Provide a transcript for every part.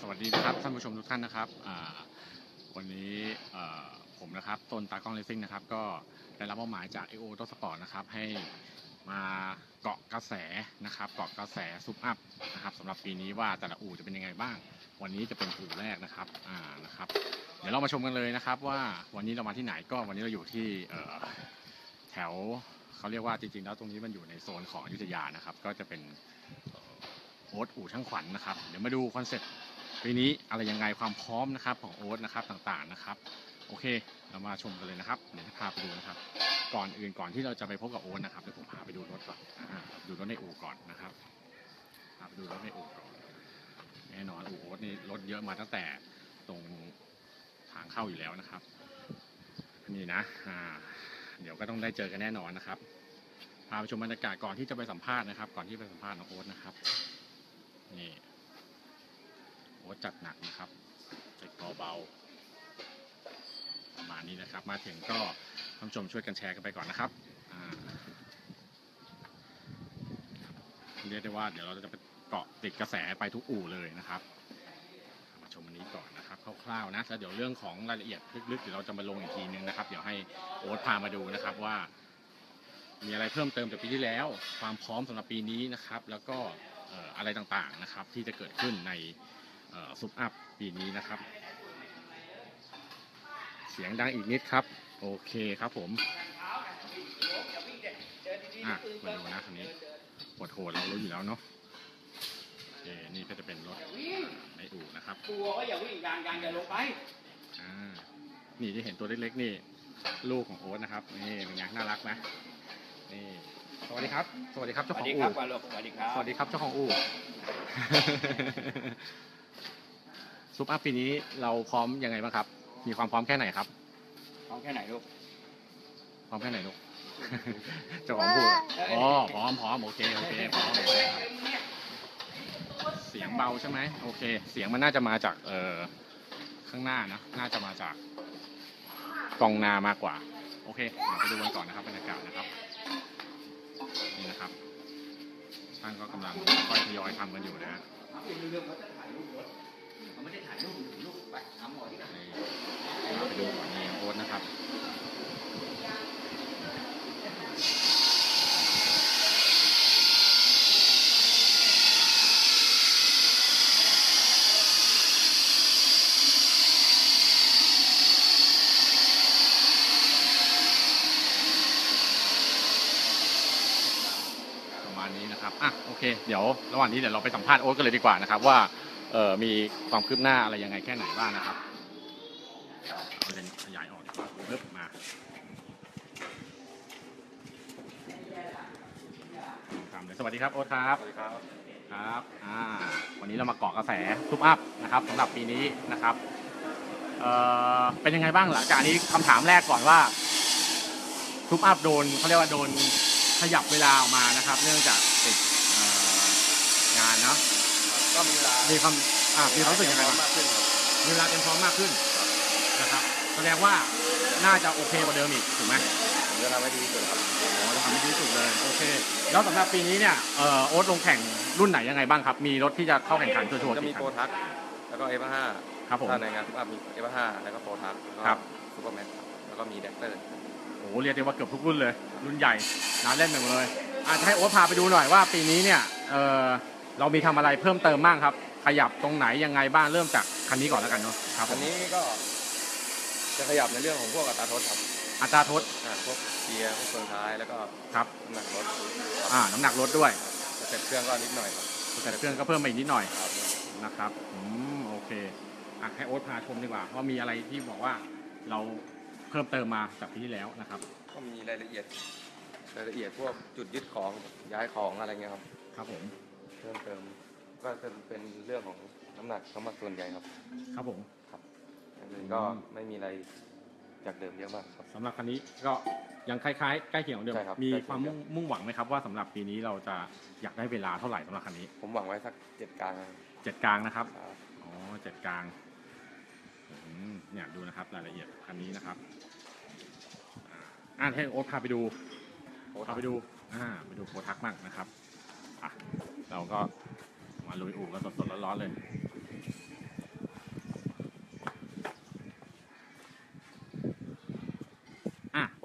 วัสดีนะครับท่านผู้ชมทุกท่านนะครับวันนี้ผมนะครับต้นตากล้องเลสซิ่งนะครับก็ได้รับมอบหมายจาก AO Autosport นะครับให้มาเกาะกระแสนะครับเกาะกระแสซุปอัพนะครับสำหรับปีนี้ว่าแต่ละอู่จะเป็นยังไงบ้างวันนี้จะเป็นอู่แรกนะครับนะครับเดี๋ยวเรามาชมกันเลยนะครับว่าวันนี้เรามาที่ไหนก็วันนี้เราอยู่ที่แถวเขาเรียกว่าจริงๆแล้วตรงนี้มันอยู่ในโซนของอยุธยานะครับก็จะเป็นโอ๊ตอู่ช่างขวัญนะครับเดี๋ยวมาดูคอนเซ็ปต์ปีนี้อะไรยังไงความพร้อมนะครับของโอ๊ตนะครับต่างๆนะครับโอเคเรามาชมกันเลยนะครับเดี๋ยวจะพาไปดูนะครับก่อนที่เราจะไปพบกับโอ๊ตนะครับเดี๋ยวผมพาไปดูรถก่อนดูรถในอู่ก่อนนะครับพาไปดูรถในอู่ก่อนแน่นอนอู่โอ๊ตนี่รถเยอะมาตั้งแต่ตรงทางเข้าอยู่แล้วนะครับนี่นะเดี๋ยวก็ต้องได้เจอกันแน่นอนนะครับพาไปชมบรรยากาศก่อนที่จะไปสัมภาษณ์นะครับก่อนที่ไปสัมภาษณ์น้องโอ๊ตนะครับนี่โอ๊ตจัดหนักนะครับเจ็บเบาๆประมาณนี้นะครับมาถึงก็ท่านผู้ชมช่วยกันแชร์กันไปก่อนนะครับเรียกได้ว่าเดี๋ยวเราจะไปเกาะติดกระแสไปทุกอู่เลยนะครับมาชมอันนี้ก่อนนะครับคร่าวๆนะแล้วเดี๋ยวเรื่องของรายละเอียดลึกๆเดี๋ยวเราจะมาลงอีกทีนึงนะครับเดี๋ยวให้โอ๊ตพามาดูนะครับว่ามีอะไรเพิ่มเติมจากปีที่แล้วความพร้อมสำหรับปีนี้นะครับแล้วก็อะไรต่างๆนะครับที่จะเกิดขึ้นในซุปอัพปีนี้นะครับเสียงดังอีกนิดครับโอเคครับผมมาดูนะคันนี้ปวดโหดเรารู้อยู่แล้วเนาะโอเคนี่ก็จะเป็นรถในอู่นะครับตัวก็อย่าวิ่งยางอย่าลงไปนี่ที่เห็นตัวเล็กๆนี่ลูกของโอ๊ตนะครับนี่เป็นไงน่ารักไหมนี่สวัสดีครับเจ้าของอู่สวัสดีครับเจ้าของอู่ ซุปอัพปีนี้เราพร้อมยังไงบ้างครับมีความพร้อมแค่ไหนครับพร้อมแค่ไหนลูกพร้อมแค่ไหนลูก เจ้าของอู่อ๋อพร้อมโอเคพร้อมเสียงเบาใช่ไหมโอเคเสียงมันน่าจะมาจากข้างหน้านะน่าจะมาจากกองนามากกว่าโอเคเดี๋ยวไปดูกันก่อนนะครับบรรยากาศนะครับนี่นะครับช่างก็กำลังค่อยทยอยทำกันอยู่นะฮะไม่ได้ถ่ายรูปไปหาหมอที่ไหนไปดูก่อนนี่โอ๊ตนะครับโอเคเดี๋ยวระหว่างนี้เดี๋ยวเราไปสัมภาษณ์โอ๊ตกันเลยดีกว่านะครับว่ามีความคืบหน้าอะไรยังไงแค่ไหนบ้างนะครับเราจะขยายออกดีกว่าเพิ่มมาสวัสดีครับโอ๊ตครับสวัสดีครับครับวันนี้เรามาเกาะกระแสซุปอัพนะครับสำหรับปีนี้นะครับเป็นยังไงบ้างหลังจากนี้คำถามแรกก่อนว่าซุปอัพโดนเขาเรียกว่าโดนขยับเวลาออกมานะครับเนื่องจากติดงานเนาะก็มีเวลามีความรู้สึกยังไงบ้างมีเวลาเต็มพร้อมมากขึ้นนะครับแสดงว่าน่าจะโอเคกว่าเดิมอีกถูกไหมผมจะทำให้ดีที่สุดครับจะทำให้ดีที่สุดเลยโอเคแล้วสำหรับปีนี้เนี่ยโอ๊ตลงแข่งรุ่นไหนยังไงบ้างครับมีรถที่จะเข้าแข่งขันชัวร์ๆก็มีโปรทักแล้วก็เอฟห้าครับผมถ้าในงานซุปอัพมีเอฟห้าแล้วก็โปรทักครับซุปเปอร์แม็กแล้วก็มีแดกเตอร์โอ้เรียกได้ว่าเกือบทุกรุ่นเลยรุ่นใหญ่น้าเล่นไปหมดเลยจะให้โอ๊ตพาไปดูหน่อยว่าปีนี้เนี่ยเรามีทำอะไรเพิ่มเติมบ้างครับขยับตรงไหนยังไงบ้างเริ่มจากคันนี้ก่อนแล้วกันเนาะครับคันนี้ก็จะขยับในเรื่องของพวกอัตราทดครับอัตราทดพวกเกียร์พวกเฟืองท้ายแล้วก็ครับน้ำหนักรถน้ำหนักรถด้วยสเต็ปเครื่องก็นิดหน่อยครับสเต็ปเครื่องก็เพิ่มไปอีกนิดหน่อยนะครับโอเคให้โอ๊ตพาชมดีกว่าว่ามีอะไรที่บอกว่าเราเพิ่มเติมมาจากปีที่แล้วนะครับก็มีรายละเอียดพวกจุดยึดของย้ายของอะไรเงี้ยครับครับผมเพิ่มเติมก็จะเป็นเรื่องของน้ำหนักส่วนใหญ่ครับครับผมครับก็ไม่มีอะไรจากเดิมเยอะมากครับสำหรับคันนี้ก็ยังคล้ายๆใกล้เคียงของเดิมมีความมุ่งหวังไหมครับว่าสำหรับปีนี้เราจะอยากได้เวลาเท่าไหร่สำหรับคันนี้ผมหวังไว้สัก7 กลาง 7 กลางนะครับอ๋อ7 กลางเนี่ยดูนะครับรายละเอียดคันนี้นะครับให้โอ๊ตพาไปดูไปดูโปรทักบ้างนะครับเราก็มาลุยอู่กันสดๆร้อนๆเลย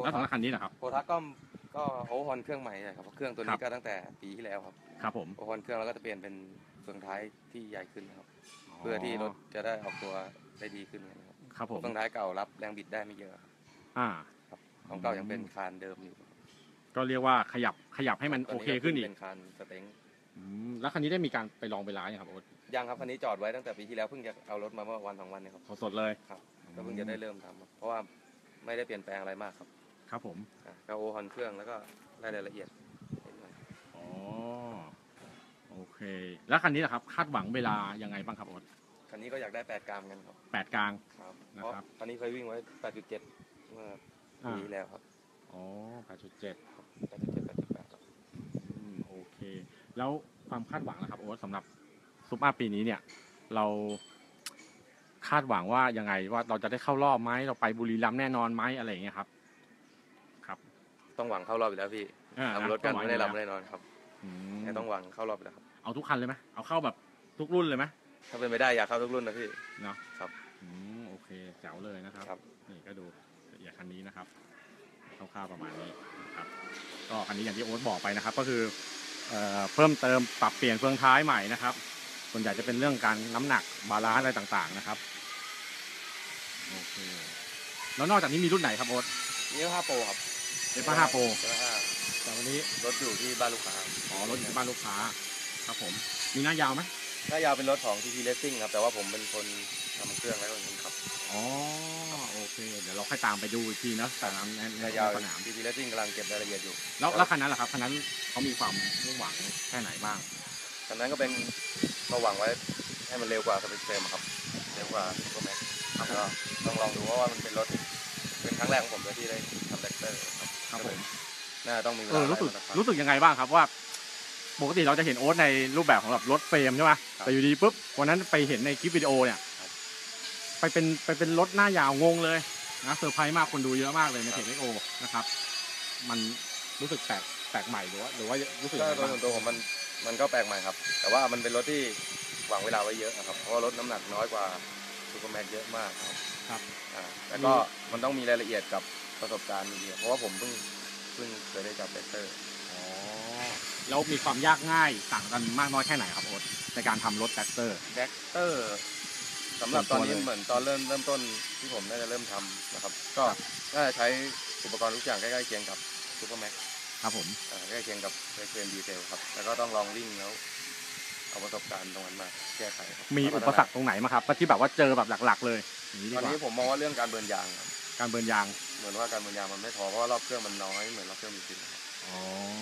แล้วสำหรับคันนี้นะครับโปรทักก็โอเวอร์ฮอลเครื่องใหม่เลยครับเพราะเครื่องตัวครันี้บก็ตั้งแต่ปีที่แล้วครับครับผมโอเวอร์ฮอลเครื่องแล้วก็จะเปลี่ยนเป็นเฟืองท้ายที่ใหญ่ขึ้นนะครับเพื่อที่รถจะได้ออกตัวได้ดีขึ้นนะครับครับผมเฟืองท้ายเก่ารับแรงบิดได้ไม่เยอะครับอ่าครับของเก่ายังเป็นคานเดิมอยู่ก็เรียกว่าขยับให้มันโอเคขึ้นอีกเป็นคานสเต็งแล้วคันนี้ได้มีการไปลองไปร้านยังครับโอ๊ตยังครับคันนี้จอดไว้ตั้งแต่ปีที่แล้วเพิ่งจะเอารถมาเมื่อวันสองวันเนี่ยครับสดๆเลยครับก็เพิ่งจะได้เริ่มทำครับเพราะว่าไม่ได้เปลี่ยนแปลงอะไรมากครับครับผมก็โอเวอร์ฮอลเครื่องแล้วก็รายละเอียดนิดหน่อยอ๋อโอเค แล้วคันนี้ล่ะครับคาดหวังเวลายังไงบ้างครับโอ๊ตคันนี้ก็อยากได้8กรัมกันครับ 8 กลางครับนะเพราะครับคันนี้เคยวิ่งไว้ 8.7 เมื่อปีที่แล้วครับอ๋อ 8.7 8.7 8.8ครับโอเค แล้วความคาดหวังนะครับโอ๊ตสำหรับซุปเปอร์ปีนี้เนี่ย เราคาดหวังว่ายังไงว่าเราจะได้เข้ารอบไหมเราไปบุรีรัมย์แน่นอนไหมอะไรอย่างเงี้ยครับ ครับต้องหวังเข้ารอบอยู่แล้วพี่ทำรถกันไม่ได้รับแน่นอนครับอืมแค่ต้องหวังเข้ารอบอยู่แล้วครับเอาทุกคันเลยไหมเอาเข้าแบบทุกรุ่นเลยไหมถ้าเป็นไปได้อยากเข้าทุกรุ่นนะพี่เนาะครับโอเคแจ๋วเลยนะครับครับนี่ก็ดูละเอียดคันนี้นะครับคร่าวๆประมาณนี้นะครับก็คันนี้อย่างที่โอ๊ตบอกไปนะครับ ก็คือเพิ่มเติมปรับเปลี่ยนเฟืองท้ายใหม่นะครับส่วนใหญ่จะเป็นเรื่องการน้ำหนักบาลานซ์อะไรต่างๆนะครับโอเคแล้วนอกจากนี้มีรุ่นไหนครับโอ๊ตนี่5โปรครับเอฟ5 Pro เอฟ5 แต่วันนี้รถอยู่ที่บ้านลูกค้าอ๋อรถอยู่ที่บ้านลูกค้าครับผมมีหน้ายาวไหมหน้ายาวเป็นรถของ TP Racing ครับแต่ว่าผมเป็นคนทำเครื่องแล้วเป็นคนขับอ๋อโอเคเดี๋ยวเราค่อยตามไปดูอีกทีนะสนามในหน้ายาวสนาม TP Racing กำลังเก็บรายละเอียดอยู่แล้วคันนั้นล่ะครับคันนั้นเขามีความมุ่งหวังแค่ไหนบ้างคันนั้นก็เป็นก็หวังไว้ให้มันเร็วกว่าสเปคเฟรมครับเร็วกว่าซูเปอร์แม็กซ์ครับก็ต้องลองดูเพราะว่ามันเป็นรถเป็นครั้งแรกของผมเลยที่ได้ทำแดกเตอร์ครับครับผมน่าจะต้องมีเวลารู้สึกยังไงบ้างครับว่าปกติเราจะเห็นโอ๊ตในรูปแบบของแบบรถเฟรมใช่ไหมแต่อยู่ดีปุ๊บวันนั้นไปเห็นในคลิปวิดีโอเนี่ยไปเป็นรถหน้ายาวงงเลยนะเซอร์ไพรส์มากคนดูเยอะมากเลยในเพจ XO นะครับมันรู้สึกแปลกใหม่หรือว่ารู้สึกก็ยังไงโดยบ้างส่วนตัวผมมันก็แปลกใหม่ครับ แต่ว่ามันเป็นรถที่หวังเวลาไว้เยอะนะครับเพราะว่ารถน้ำหนักน้อยกว่าซูเปอร์แม็กซ์เยอะมากครับครับแต่ก็มันต้องมีรายละเอียดกับประสบการณ์มีเยอะเพราะว่าผมเพิ่งเคยได้จับแดกเตอร์อ๋อแล้วมีความยากง่ายต่างกันมากน้อยแค่ไหนครับโอ๊ตในการทำรถแท็กเตอร์แดกเตอร์สำหรับตอนนี้ส่วนตัวเลยเหมือนตอนเริ่มต้นที่ผมน่าจะเริ่มทำนะครับ ก็น่าจะใช้อุปกรณ์ทุกอย่างใกล้ๆเคียงกับซูเปอร์แม็กซ์ครับผมใกล้เคียงกับเฟรมดีเทลครับแล้วก็ต้องลองวิ่งแล้วเอาประสบการณ์ตรงนั้นมาแก้ไขครับมีอุปสรรคตรงไหนมาครับที่แบบว่าเจอแบบหลักๆเลยอย่างนี้ดีตอนกว่านี้ผมมองว่าเรื่องการเบิร์นยางครับการเบิร์นยางเหมือนว่าการเบิร์นยางมันไม่พอเพราะว่ารอบเครื่องมันน้อยเหมือนรอบเครื่องมีจริงครับอ๋อ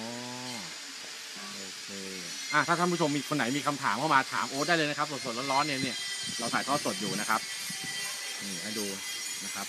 โอเคถ้าท่านผู้ชมมีคนไหนมีคำถามเข้ามาถามโอ๊ตได้เลยนะครับสดๆร้อนๆเนี่ยเราถ่ายทอดสดอยู่นะครับนี่ให้ดูนะครับ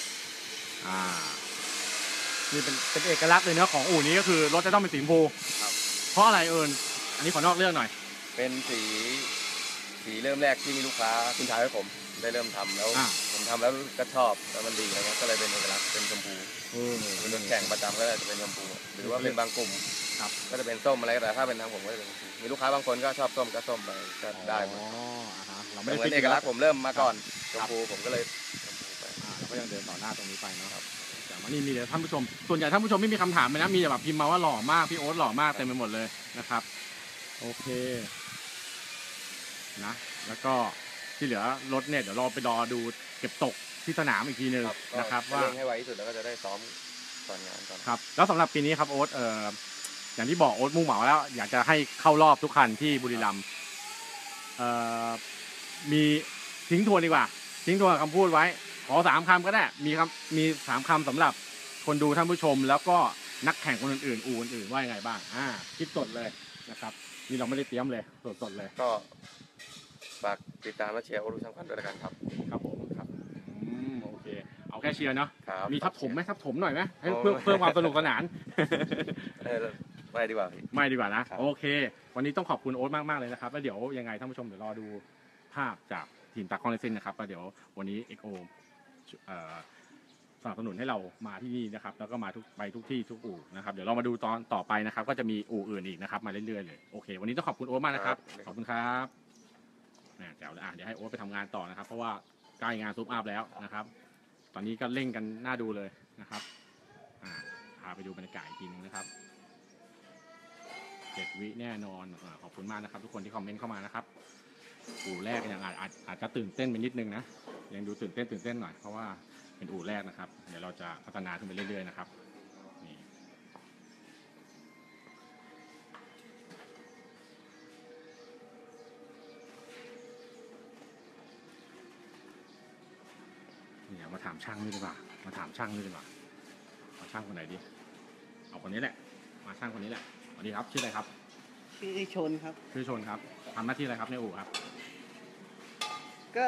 นี่เป็นเอกลักษณ์เลยเนื้อะของอู่นี้ก็คือรถจะต้องเป็นสีชมพูครับเพราะอะไรอันนี้ขอนอกเรื่องหน่อยเป็นสีเริ่มแรกที่มีลูกค้าทิ้งท้ายให้ผมได้เริ่มทำแล้ว ผมทำแล้วก็ชอบแล้วมันดีอะไรเงี้ยก็เลยเป็นเอกลักษณ์เป็นชมพูเป็นรถแข่งประจำก็จะเป็นชมพูหรือว่าเป็นบางกลุ่มครับก็จะเป็นส้มอะไรแต่ถ้าเป็นทางผมก็จะเป็นชมพูมีลูกค้าบางคนก็ชอบส้มก็ส้มไปก็ได้หมดเราไม่ไม่ได้ได้เป็นเอกลักษณ์ผมเริ่มมาก่อนชคมรับพูผมก็เลยชมพูไปเราก็ยังเดินต่อหน้าตรงนี้ไปเนาะแต่ว่านี่มีแต่ท่านผู้ชมส่วนใหญ่ท่านผู้ชมไม่มีคำถามเลยนะมีแต่แบบพิมพ์มาว่าหล่อมากพี่โอ๊ตหล่อมากเต็มไปหมดเลยนะครับโอเคนะแล้วก็ที่เหลือรถเนี่ยเดี๋ยวเราไปรอดูเก็บตกที่สนามอีกทีนึงนะครับว่าเร่งให้ไวที่สุดแล้วก็จะได้ซ้อมก่อนงานก่อนครับแล้วสำหรับปีนี้ครับโอ๊ตอย่างที่บอกโอ๊ตมุ่งหมายแล้วอยากจะให้เข้ารอบทุกคันที่บุรีรัมย์มีทิ้งทวนดีกว่าทิ้งทวนคำพูดไว้ขอ3 คำก็ได้มี3 คำสำหรับคนดูท่านผู้ชม แล้วก็นักแข่งคนอื่นๆอู่อื่นๆว่ายังไงบ้างคิดสดเลยนะครับนี่เราไม่ได้เตรียมเลยสดๆเลยก็ฝากติดตามและเชียร์โอรุช่างพันด้วยละกันครับครับผมครับโอเคเอาแค่เชียร์เนาะครับมีทับถมไหมทับถมหน่อยไหมให้เพื่อความสนุกสนานไม่ดีกว่าพี่ไม่ดีกว่านะครับ โอเค วันนี้ต้องขอบคุณโอ๊ตมากๆเลยนะครับแล้วเดี๋ยวยังไงท่านผู้ชมเดี๋ยวรอดูภาพจากทีมตากล้องเลสซิ่งนะครับแล้วเดี๋ยววันนี้ XO สนับสนุนให้เรามาที่นี่นะครับแล้วก็มาไปทุกที่ทุกอู่นะครับเดี๋ยวเรามาดูตอนต่อไปนะครับก็จะมีอู่อื่นอีกนะครับมาเรื่อยๆเลยโอเควันนี้ต้องขอบคุณโอ๊ตมากนะครับขอบคุณครับแจ๋วเลยเดี๋ยวให้โอ๊ตไปทำงานต่อนะครับเพราะว่าใกล้งานซุปอัพแล้วนะครับตอนนี้ก็เร่งกันน่าดูเลยนะครับาไปดูบรรยากาศอีกทีนึงนะครับ7 วิแน่นอนขอบคุณมากนะครับทุกคนที่คอมเมนต์เข้ามานะครับอู่แรกยังอาจจะตื่นเต้นไปนิดนึงนะยังดูตื่นเต้นหน่อยเพราะว่าเป็นอู่แรกนะครับเดี๋ยวเราจะพัฒนาขึ้นไปเรื่อยๆนะครับนี่มาถามช่างนี่ดีกว่ามาถามช่างนี่ดีกว่าเอาช่างคนไหนดีเอาคนนี้แหละมาช่างคนนี้แหละสวัสดีครับชื่ออะไรครับชื่อชนครับชื่อชนครับทำหน้าที่อะไรครับในอู่ครับก็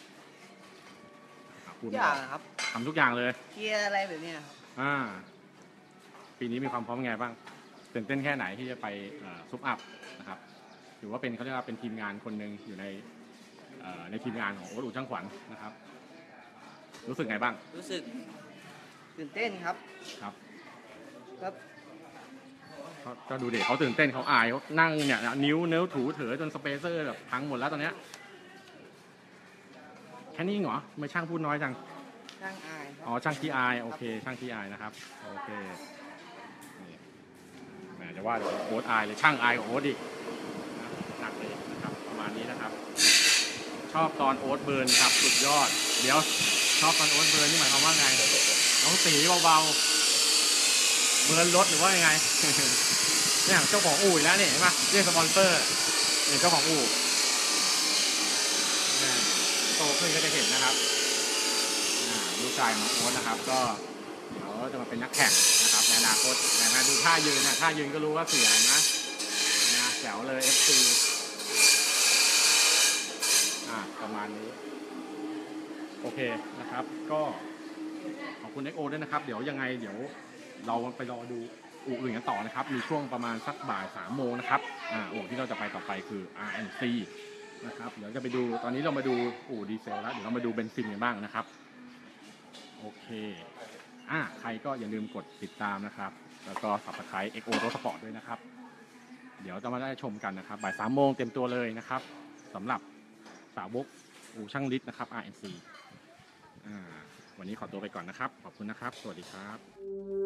ทุกอย่างครับทำทุกอย่างเลยเกียร์อะไรแบบนี้ครับปีนี้มีความพร้อมไงบ้างตื่นเต้นแค่ไหนที่จะไปซุปอัพนะครับถือว่าเป็นเขาเรียกว่าเป็นทีมงานคนหนึ่งอยู่ในทีมงานของโอ๊ตอู่ช่างขวัญนะครับรู้สึกไงบ้างรู้สึกตื่นเต้นครับก็ดูเด็กเขาตื่นเต้นเขาอายเขานั่งเนี่ยนิ้วถูเถอจนสเปเซอร์แบบพังหมดแล้วตอนเนี้ยแค่นี้เหรอไม่ช่างพูดน้อยจังช่างอายอ๋อช่างที่อายโอเคช่างที่อายนะครับโอเคนี่แหมจะว่าโอ๊ตอายเลยช่างอายของโอ๊ตดิหนักเลยนะครับประมาณนี้นะครับชอบตอนโอ๊ตเบิร์นครับสุดยอดเดี๋ยวชอบตอนโอ๊ตเบิร์นนี่หมายความว่าไงน้องสีเบาๆเบิร์นรถหรือว่ายังไงเนี่ยเจ้าของอู่แล้วเนี่ยเห็นไหมเรียกสปอนเซอร์เนี่ยเจ้าของอู่โตขึ้นก็จะเห็นนะครับลูกชายของโอ๊ตนะครับก็เดี๋ยวจะมาเป็นนักแข่งนะครับในอนาคตแต่มาดูท่ายืนนะท่ายืนก็รู้ว่าเสียนะแจ๋วเลย FC ประมาณนี้โอเคนะครับก็ขอบคุณ XO ด้วยนะครับเดี๋ยวยังไงเดี๋ยวเราไปรอดูอู่อื่นกันต่อนะครับมีช่วงประมาณสักบ่าย 3 โมงนะครับอู่ที่เราจะไปต่อไปคือ RNC นะครับเดี๋ยวจะไปดูตอนนี้เรามาดูอู่ดีเซลแล้วเดี๋ยวเรามาดูเบนซินกันบ้างนะครับโอเคใครก็อย่าลืมกดติดตามนะครับแล้วก็ Subscribe XO Sport ด้วยนะครับเดี๋ยวจะมาได้ชมกันนะครับบ่าย 3 โมงเต็มตัวเลยนะครับสำหรับสาวกอู่ช่างฤทธิ์นะครับ RNC วันนี้ขอตัวไปก่อนนะครับขอบคุณนะครับสวัสดีครับ